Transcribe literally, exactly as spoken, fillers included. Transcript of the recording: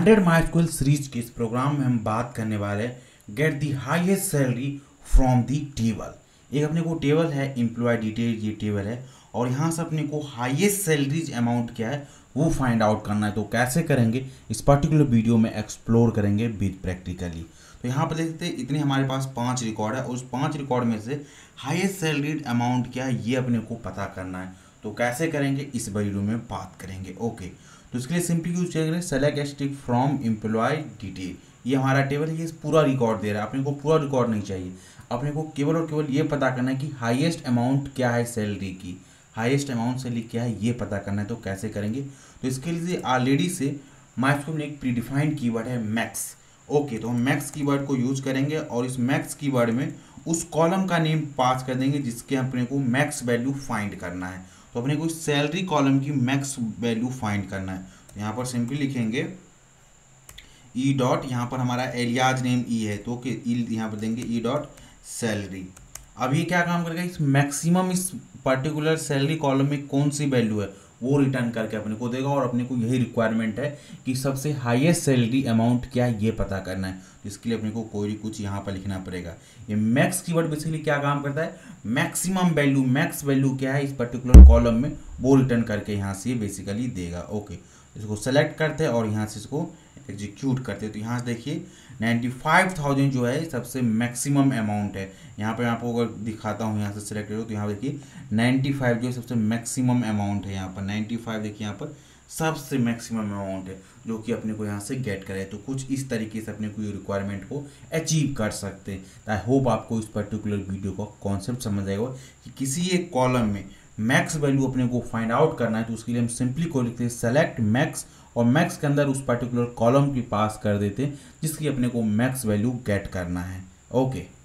Hundred MySQL series के इस programme में हम बात करने वाले हैं get the highest salary from the table. एक अपने को टेबल है एम्प्लॉय डिटेल, ये टेबल है और यहाँ से अपने को हाईएस्ट सैलरीज अमाउंट क्या है वो फाइंड आउट करना है। तो कैसे करेंगे इस पर्टिकुलर वीडियो में एक्सप्लोर करेंगे विद प्रैक्टिकली। तो यहाँ पर देखते हैं इतने हमारे पास पांच रिकॉर्ड है और उस पांच रिकॉर्ड में से हाईएस्ट सैलरीड अमाउंट क्या है ये अपने को पता करना है। तो कैसे करेंगे इस वीडियो में बात करेंगे। ओके, तो इसके लिए सिंपली यूज करेंगे select stick from employee detail. ये हमारा टेबल है, ये पूरा रिकॉर्ड दे रहा है, अपने को पूरा रिकॉर्ड नहीं चाहिए, अपने को केवल और केवल ये पता करना है कि हाईएस्ट अमाउंट क्या है सैलरी की, हाईएस्ट अमाउंट सैलरी क्या है ये पता करना है। तो कैसे करेंगे, तो इसके लिए ऑलरेडी से माइस्क्यूएल में एक प्रीडिफाइंड कीवर्ड है मैक्स। ओके, तो हम मैक्स कीवर्ड को यूज करेंगे और इस मैक्स कीवर्ड में उस कॉलम का नेम पास कर देंगे जिसके अपने को मैक्स वैल्यू फाइंड करना है। तो अपने को सैलरी कॉलम की मैक्स वैल्यू फाइंड करना है। तो यहाँ पर सिंपली लिखेंगे ई डॉट, यहाँ पर हमारा एलियाज नेम ई है तो कि यहाँ पर देंगे ई डॉट सैलरी। अब ये क्या काम करेगा, इस मैक्सिमम इस पर्टिकुलर सैलरी कॉलम में कौन सी वैल्यू है वो रिटर्न करके अपने को देगा और अपने को यही रिक्वायरमेंट है कि सबसे हाईएस्ट सैलरी अमाउंट क्या है ये पता करना है। तो इसके लिए अपने को कोई कुछ यहाँ पर लिखना पड़ेगा। ये मैक्स कीवर्ड बेसिकली क्या काम करता है, मैक्सिमम वैल्यू, मैक्स वैल्यू क्या है इस पर्टिकुलर कॉलम में वो रिटर्न करके यहाँ से बेसिकली देगा। ओके, इसको सेलेक्ट करते हैं और यहाँ से इसको एग्जीक्यूट करते हैं। तो यहाँ से देखिए नाइन्टी फाइव थाउजेंड जो है सबसे मैक्सिमम अमाउंट है। यहाँ पे आपको अगर दिखाता हूँ, यहाँ से सेलेक्ट करो तो यहाँ देखिए नाइन्टी फाइव जो है सबसे मैक्सिमम अमाउंट है। यहाँ पर नाइन्टी फाइव देखिए यहाँ पर सबसे मैक्सिमम अमाउंट है जो कि अपने को यहाँ से गेट करे। तो कुछ इस तरीके से अपने को ये रिक्वायरमेंट को अचीव कर सकते हैं। आई होप आपको इस पर्टिकुलर वीडियो का कॉन्सेप्ट समझ आएगा कि किसी एक कॉलम में मैक्स वैल्यू अपने को फाइंड आउट करना है। तो उसके लिए हम सिंपली को लिखते हैं सेलेक्ट मैक्स और मैक्स के अंदर उस पर्टिकुलर कॉलम की पास कर देते हैं जिसकी अपने को मैक्स वैल्यू गेट करना है। ओके।